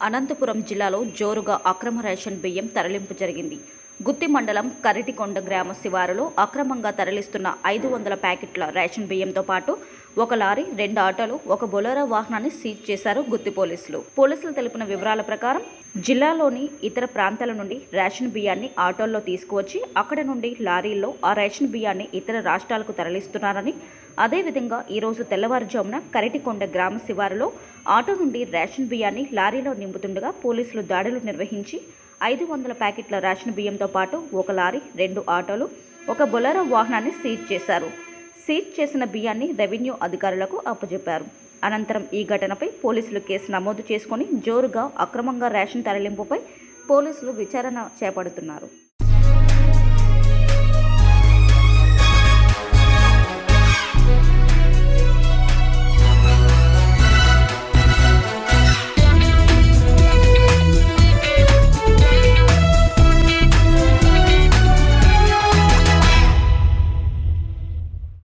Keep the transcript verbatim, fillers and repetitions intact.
అనంతపురం జిల్లాలో జోరుగా అక్రమ రేషన్ బియ్యం తరలింపు జరిగింది. గుత్తి మండలం కరిటికొండ గ్రామ శివారులో అక్రమంగా తరలిస్తున్న ఐదు వందల ప్యాకెట్ల రేషన్ బియ్యంతో పాటు ఒక లారీ, రెండు ఆటోలు, ఒక బొలెరో వాహనాన్ని సీజ్ చేశారు గుత్తి పోలీసులు. పోలీసులు తెలిపిన వివరాల ప్రకారం జిల్లాలోని ఇతర ప్రాంతాల నుండి రేషన్ బియ్యాన్ని ఆటోల్లో తీసుకువచ్చి అక్కడ నుండి లారీల్లో ఆ రేషన్ బియ్యాన్ని ఇతర రాష్ట్రాలకు తరలిస్తున్నారని, అదేవిధంగా ఈరోజు తెల్లవారుజామున కరిటికొండ గ్రామ శివారులో ఆటో నుండి రేషన్ బియ్యాన్ని లారీలో నింపుతుండగా పోలీసులు దాడులు నిర్వహించి ఐదు వందల ప్యాకెట్ల రేషన్ బియ్యంతో పాటు ఒక లారీ, రెండు ఆటోలు, ఒక బొలెరో వాహనాన్ని సీజ్ చేశారు. సీజ్ చేసిన బియ్యాన్ని రెవెన్యూ అధికారులకు అప్పజెప్పారు. అనంతరం ఈ ఘటనపై పోలీసులు కేసు నమోదు చేసుకుని జోరుగా అక్రమంగా రేషన్ తరలింపుపై పోలీసులు విచారణ చేపడుతున్నారు.